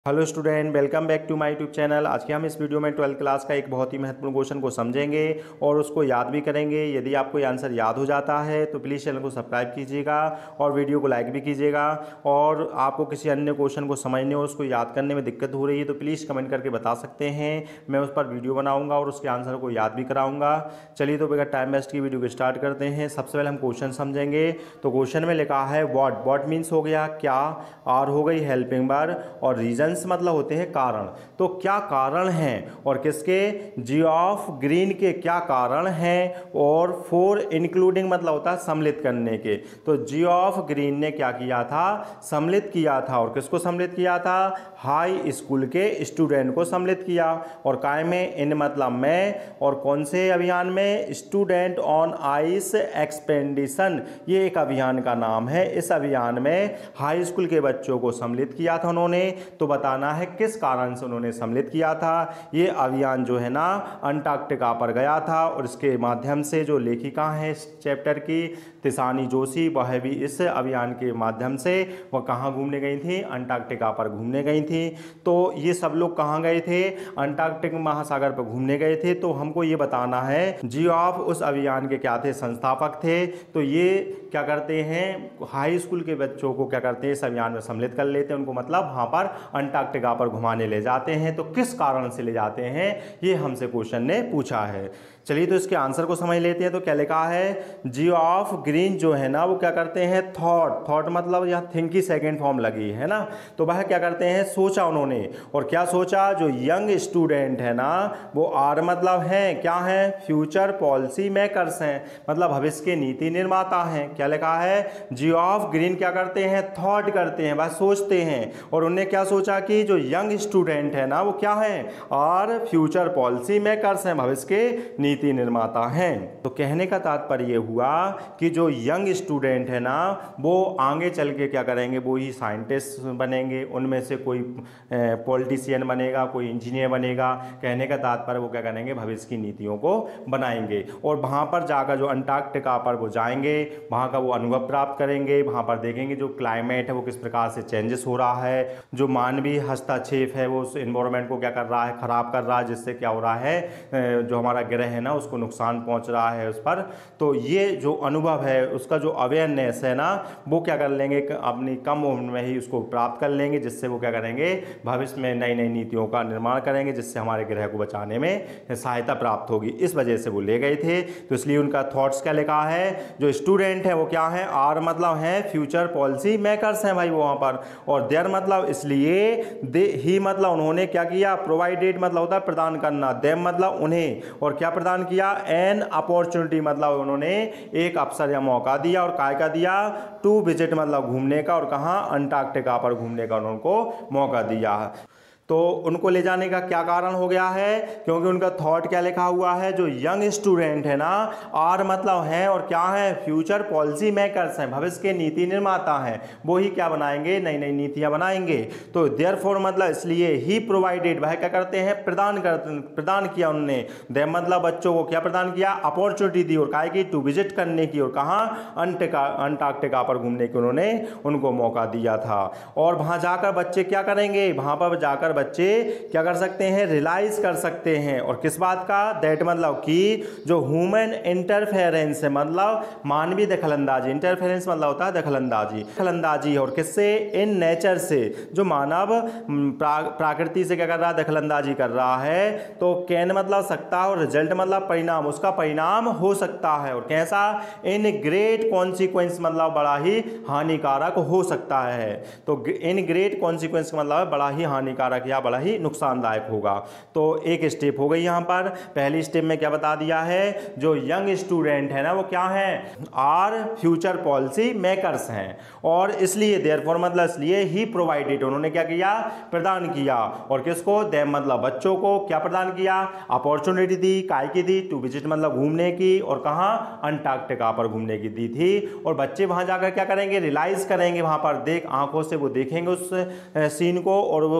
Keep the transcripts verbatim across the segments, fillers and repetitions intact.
Hello student, welcome back to my YouTube channel. आज के हम इस वीडियो में ट्वेल्थ क्लास का एक बहुत ही महत्वपूर्ण क्वेश्चन को समझेंगे और उसको याद भी करेंगे। यदि आपको ये आंसर याद हो जाता है तो प्लीज़ चैनल को सब्सक्राइब कीजिएगा और वीडियो को लाइक भी कीजिएगा। और आपको किसी अन्य क्वेश्चन को समझने और उसको याद करने में दिक्कत हो रही है तो प्लीज़ कमेंट करके बता सकते हैं। मैं उस पर वीडियो बनाऊँगा और उसके आंसर को याद भी कराऊँगा। चलिए तो बगैर टाइम वेस्ट की वीडियो को स्टार्ट करते हैं। सबसे पहले हम क्वेश्चन समझेंगे। तो क्वेश्चन में लिखा है व्हाट व्हाट मीन्स हो गया क्या, आर हो गई हेल्पिंग वर्ब और रीजन मतलब होते हैं कारण। तो क्या कारण हैं और किसके, जी ऑफ ग्रीन के क्या कारण हैं। और फोर इंक्लूडिंग मतलब होता है सम्मिलित करने के। तो जी ऑफ ग्रीन ने क्या किया था, सम्मिलित किया था। और किसको सम्मिलित किया था, हाई स्कूल के स्टूडेंट को सम्मिलित किया। और काय में, इन मतलब में। और कौन से अभियान में, स्टूडेंट ऑन आइस एक्सपेंडिशन, ये एक अभियान का नाम है। इस अभियान में हाई स्कूल के बच्चों को सम्मिलित किया था उन्होंने। तो बताना है किस कारण से उन्होंने सम्मिलित किया था। ये अभियान जो है ना अंटार्कटिका पर गया था और इसके माध्यम से जो लेखिका है इस चैप्टर की तिसानी जोशी, वह भी इस अभियान के माध्यम से वह कहाँ घूमने गई थी, अंटार्कटिका पर घूमने गई थी। तो ये सब लोग कहाँ गए थे, अंटार्कटिक महासागर पर घूमने गए थे। तो हमको ये बताना है जी ऑफ उस अभियान के क्या थे, संस्थापक थे। तो ये क्या करते हैं, हाई स्कूल के बच्चों को क्या करते हैं, इस अभियान में सम्मिलित कर लेते हैं। उनको मतलब वहाँ पर अंटार्कटिका पर घुमाने ले जाते हैं। तो किस कारण से ले जाते हैं, ये हमसे क्वेश्चन ने पूछा है। चलिए तो इसके आंसर को समझ लेते हैं। तो क्या लिखा है, जी ऑफ ग्रीन जो है ना वो क्या करते हैं, थॉट थॉट मतलब यहाँ थिंक की सेकेंड फॉर्म लगी है ना। तो वह क्या करते हैं, सोचा उन्होंने। और क्या सोचा, जो यंग स्टूडेंट है ना वो आर मतलब है क्या है, फ्यूचर पॉलिसी मेकर्स हैं, मतलब भविष्य के नीति निर्माता हैं। क्या लिखा है, जी ऑफ ग्रीन क्या करते हैं, थॉट करते हैं, वह सोचते हैं। और उन्होंने क्या सोचा कि जो यंग स्टूडेंट है ना वो क्या है, और फ्यूचर पॉलिसी मेकर्स हैं, भविष्य के नीति निर्माता हैं। तो कहने का तात्पर्य ये हुआ कि जो यंग स्टूडेंट है ना वो आगे चल के क्या करेंगे, वो ही साइंटिस्ट बनेंगे, उनमें से कोई पॉलिटिशियन बनेगा, कोई इंजीनियर बनेगा। कहने का तात्पर्य वो क्या करेंगे, भविष्य की नीतियों को बनाएंगे। और वहाँ पर जाकर जो अंटार्कटिका पर वो जाएंगे, वहाँ का वो अनुभव प्राप्त करेंगे, वहाँ पर देखेंगे जो क्लाइमेट है वो किस प्रकार से चेंजेस हो रहा है, जो मानवीय हस्तक्षेप है वो उस एनवायरनमेंट को क्या कर रहा है, खराब कर रहा है, जिससे क्या हो रहा है, जो हमारा ग्रह है ना उसको नुकसान पहुंच रहा है उस पर। तो ये जो अनुभव है उसका जो अवेयरनेस है ना वो क्या कर लेंगे, अपनी कम उम्र में ही उसको प्राप्त कर लेंगे, जिससे वो क्या करेंगे, भविष्य में नई नई नीतियों का निर्माण करेंगे, जिससे हमारे ग्रह को बचाने में सहायता प्राप्त होगी। इस वजह से वो ले गए थे। तो इसलिए उनका थॉट्स क्या लिखा है, जो स्टूडेंट है वो क्या है, आर मतलब है फ्यूचर पॉलिसी मेकर्स हैं भाई वहाँ पर। और देयर मतलब इसलिए, दे ही मतलब उन्होंने क्या किया, प्रोवाइडेड मतलब होता है प्रदान करना, देम मतलब उन्हें। और क्या प्रदान किया, एन अपॉर्चुनिटी मतलब उन्होंने एक अवसर या मौका दिया। और काय का दिया, टू विजिट मतलब घूमने का, और कहाँ, अंटार्कटिका पर घूमने का उनको मौका दिया। तो उनको ले जाने का क्या कारण हो गया है, क्योंकि उनका थॉट क्या लिखा हुआ है, जो यंग स्टूडेंट है ना, आर मतलब है और क्या है, फ्यूचर पॉलिसी मेकर्स हैं, भविष्य के नीति निर्माता हैं। वो ही क्या बनाएंगे, नई नई नीतियां बनाएंगे। तो देयरफॉर मतलब इसलिए, ही प्रोवाइडेड वह क्या करते हैं, प्रदान कर प्रदान किया उन्होंने। दे मतलब बच्चों को क्या प्रदान किया, अपॉर्चुनिटी दी। और काय की, टू विजिट करने की, और कहाँ, अंटिका अंटार्कटिका पर घूमने की उन्होंने उनको मौका दिया था। और वहां जाकर बच्चे क्या करेंगे, वहां पर जाकर बच्चे क्या कर सकते हैं, रियलाइज कर सकते हैं। और किस बात का, दैट मतलब कि जो ह्यूमन इंटरफेरेंस है, मतलब मानवीय दखलंदाजी, इंटरफेरेंस मतलब होता है दखलंदाजी, दखलंदाजी। और किससे, इन नेचर से, जो मानव प्रा, प्रकृति से क्या कर रहा है, दखलंदाजी कर रहा है। तो कैन मतलब सकता है, और रिजल्ट मतलब परिणाम, उसका परिणाम हो सकता है। और कैसा, इन ग्रेट कॉन्सिक्वेंस मतलब बड़ा ही हानिकारक हो सकता है। तो इन ग्रेट कॉन्सिक्वेंस मतलब बड़ा ही हानिकारक या बड़ा ही नुकसानदायक होगा। तो एक स्टेप हो गई यहां पर। पहली स्टेप में क्या बता दिया है, जो यंग स्टूडेंट है ना वो क्या है, आर फ्यूचर पॉलिसी मेकर्स हैं। और इसलिए देयरफॉर मतलब इसलिए, ही प्रोवाइडेड उन्होंने क्या किया, प्रदान किया। और किसको, देम मतलब बच्चों को क्या प्रदान किया, अपॉर्चुनिटी दी। काय की दी, टू विजिट मतलब घूमने की, और कहाँ, अंटार्कटिका पर घूमने की दी थी। और बच्चे वहां जाकर क्या करेंगे, रियलाइज करेंगे, वहां पर देख आंखों से वो देखेंगे उस सीन को, और वो क्या कर सकते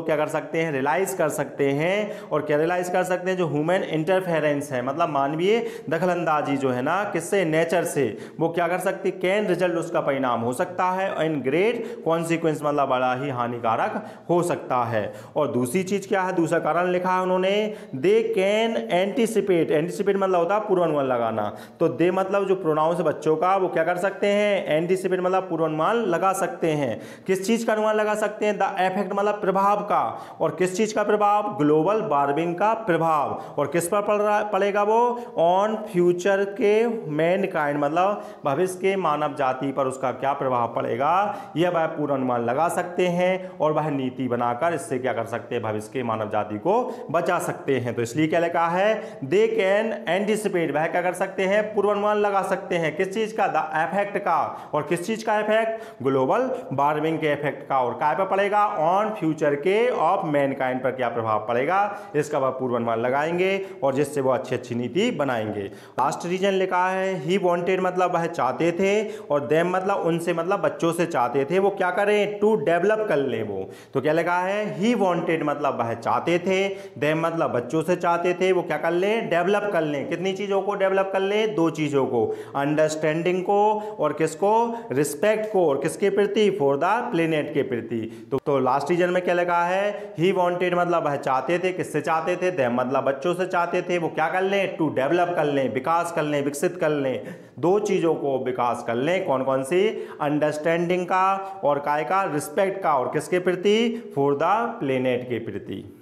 सकते हैं, रियलाइज कर सकते हैं। और क्या रियलाइज कर सकते हैं? जो ह्यूमन इंटरफेरेंस है, मतलब मानवीय दखलंदाजी जो है ना, किससे? नेचर से, वो क्या कर सकती है? कैन रिजल्ट, उसका परिणाम हो सकता है इन ग्रेट कॉन्सिक्वेंस, मतलब बड़ा ही हानिकारक हो सकता है। और दूसरी चीज क्या है? दूसरा कारण लिखा है उन्होंने, दे कैन एंटीसिपेट। एंटीसिपेट मतलब होता है पूर्वानुमान लगाना। तो दे मतलब जो प्रोनाउंस है बच्चों का, वो क्या कर सकते हैं? एंटीसिपेट मतलब पूर्वानुमान लगा सकते हैं। किस चीज का अनुमान लगा सकते हैं? द इफेक्ट मतलब प्रभाव का। और किस चीज का प्रभाव? ग्लोबल वार्मिंग का प्रभाव। और किस पर पड़ रहा पड़ेगा वो? ऑन फ्यूचर के मैनकाइंड, मतलब भविष्य के मानव जाति पर उसका क्या प्रभाव पड़ेगा, यह वह पूर्वानुमान लगा सकते हैं। और वह नीति बनाकर इससे क्या कर सकते हैं? भविष्य के मानव जाति को बचा सकते हैं। तो इसलिए क्या लिखा है? दे कैन एंटीसिपेट, वह क्या कर सकते हैं? पूर्वानुमान लगा सकते हैं। किस चीज का? द इफेक्ट का। और किस चीज का इफेक्ट? ग्लोबल वार्मिंग के इफेक्ट का। और क्या पर पड़ेगा? ऑन फ्यूचर के ऑफ मैनकाइंड पर क्या प्रभाव पड़ेगा, इसका वह पूर्वानुमान लगाएंगे और जिससे वो अच्छी अच्छी नीति बनाएंगे। लास्ट रीजन लिखा है, ही वांटेड मतलब वह चाहते थे, और देम मतलब उनसे, मतलब बच्चों से चाहते थे वो क्या करें? टू डेवलप कर ले वो। तो क्या लिखा है? ही वांटेड मतलब वह चाहते थे, देम मतलब बच्चों से चाहते थे वो क्या कर ले? डेवलप कर ले। कितनी चीजों को डेवलप कर ले? दो चीजों को, अंडरस्टैंडिंग को और किसको? रिस्पेक्ट को। और किसके प्रति? फॉर द प्लेनेट के प्रति। तो, तो लास्ट रीजन में क्या लिखा है? ही वांटेड मतलब वह चाहते थे, किससे चाहते थे? देम मतलब बच्चों से चाहते थे वो क्या कर ले? टू डेवलप कर ले, विकास कर ले, विकसित कर ले। दो चीजों को विकास कर ले। कौन कौन सी? अंडरस्टैंडिंग का और काय का? रिस्पेक्ट का। और किसके प्रति? फॉर द प्लेनेट के प्रति।